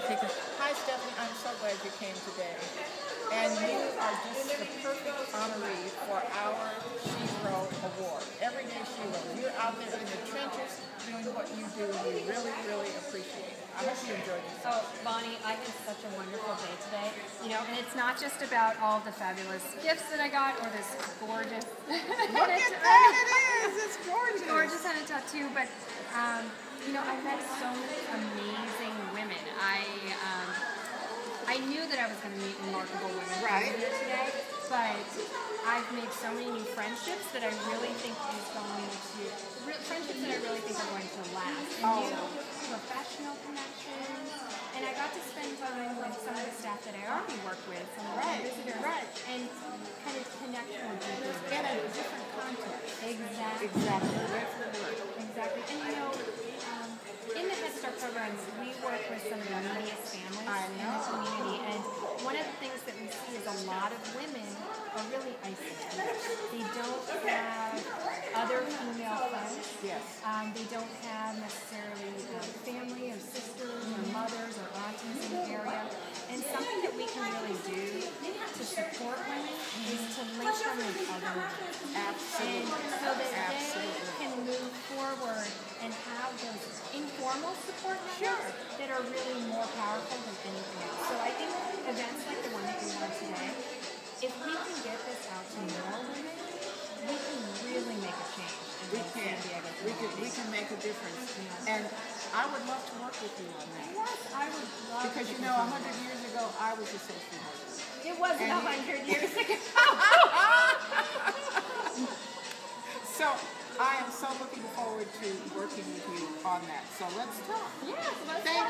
take a... Hi, Stephanie. I'm so glad you came today. And you are just the perfect honoree for our Shero Award. Everyday Shero. You're out there in the trenches doing what you do. We really, really appreciate it. I hope you enjoyed it. Oh, Bonnie, I had such a wonderful day today. You know, and it's not just about all the fabulous gifts that I got or this gorgeous... Look at that, it is. It's gorgeous. Gorgeous and a tattoo, but, you know, I met so many amazing women. I knew that I was going to meet remarkable women here today, but I've made so many new friendships that I really think is going to... friendships that I really think are going to last. And new professional connections. And I got to spend time with some of the staff that I already work with, some of the visitors, and kind of connect more deeply. In a different context. Exactly. Exactly. And you know, in the Head Start programs, we work with some of the neediest families in the community, and one of the things that we see is a lot of women are really isolated. They don't have other female friends. Yes. They don't have necessarily family or sisters or mothers or aunties in the area. And something that we can really do to support women is to link them with other women. Absolutely. And so that they can move forward and have those informal support networks that are really more powerful than anything else. So I think events like the one that we want today, if we can get this out to more women, we can really make a change. We can make a difference. And I would love to work with you on that. Yes, I would love to. Because you know, 100 years ago, I was a social worker. It wasn't 100 years ago. So I am so looking forward to working with you on that. So let's talk. Yes, let's Thank